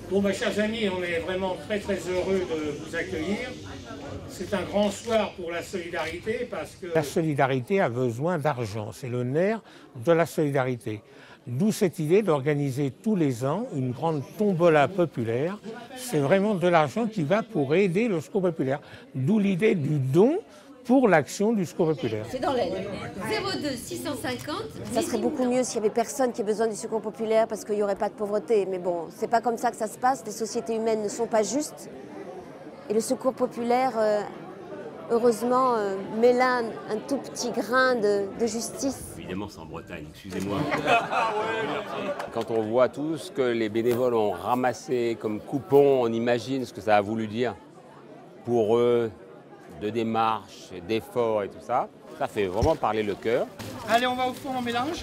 Bon, mes chers amis, on est vraiment très heureux de vous accueillir. C'est un grand soir pour la solidarité parce que... La solidarité a besoin d'argent, c'est le nerf de la solidarité. D'où cette idée d'organiser tous les ans une grande tombola populaire. C'est vraiment de l'argent qui va pour aider le Secours populaire. D'où l'idée du don pour l'action du Secours populaire. C'est dans l'aide. 02 650. Ça serait beaucoup mieux s'il n'y avait personne qui ait besoin du Secours populaire parce qu'il n'y aurait pas de pauvreté. Mais bon, c'est pas comme ça que ça se passe. Les sociétés humaines ne sont pas justes. Et le Secours populaire, heureusement, met là un tout petit grain de justice. Évidemment, c'est en Bretagne, excusez-moi. Quand on voit tout ce que les bénévoles ont ramassé comme coupons, on imagine ce que ça a voulu dire pour eux, de démarche, d'efforts et tout ça. Ça fait vraiment parler le cœur. Allez, on va au fond, on mélange.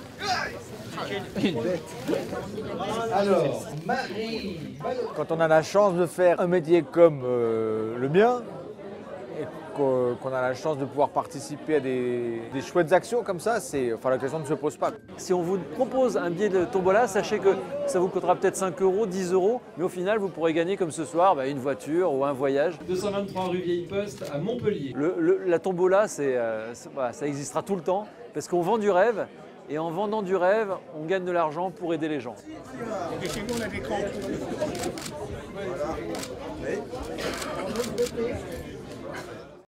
Alors, Marie. Quand on a la chance de faire un métier comme le mien, et qu'on a la chance de pouvoir participer à des chouettes actions comme ça, la question ne se pose pas. Si on vous propose un billet de tombola, sachez que ça vous coûtera peut-être 5 €, 10 €, mais au final, vous pourrez gagner comme ce soir une voiture ou un voyage. 223 rue Vieille Poste à Montpellier. La tombola, ça existera tout le temps parce qu'on vend du rêve. Et en vendant du rêve, on gagne de l'argent pour aider les gens. Et chez nous, on a des crans.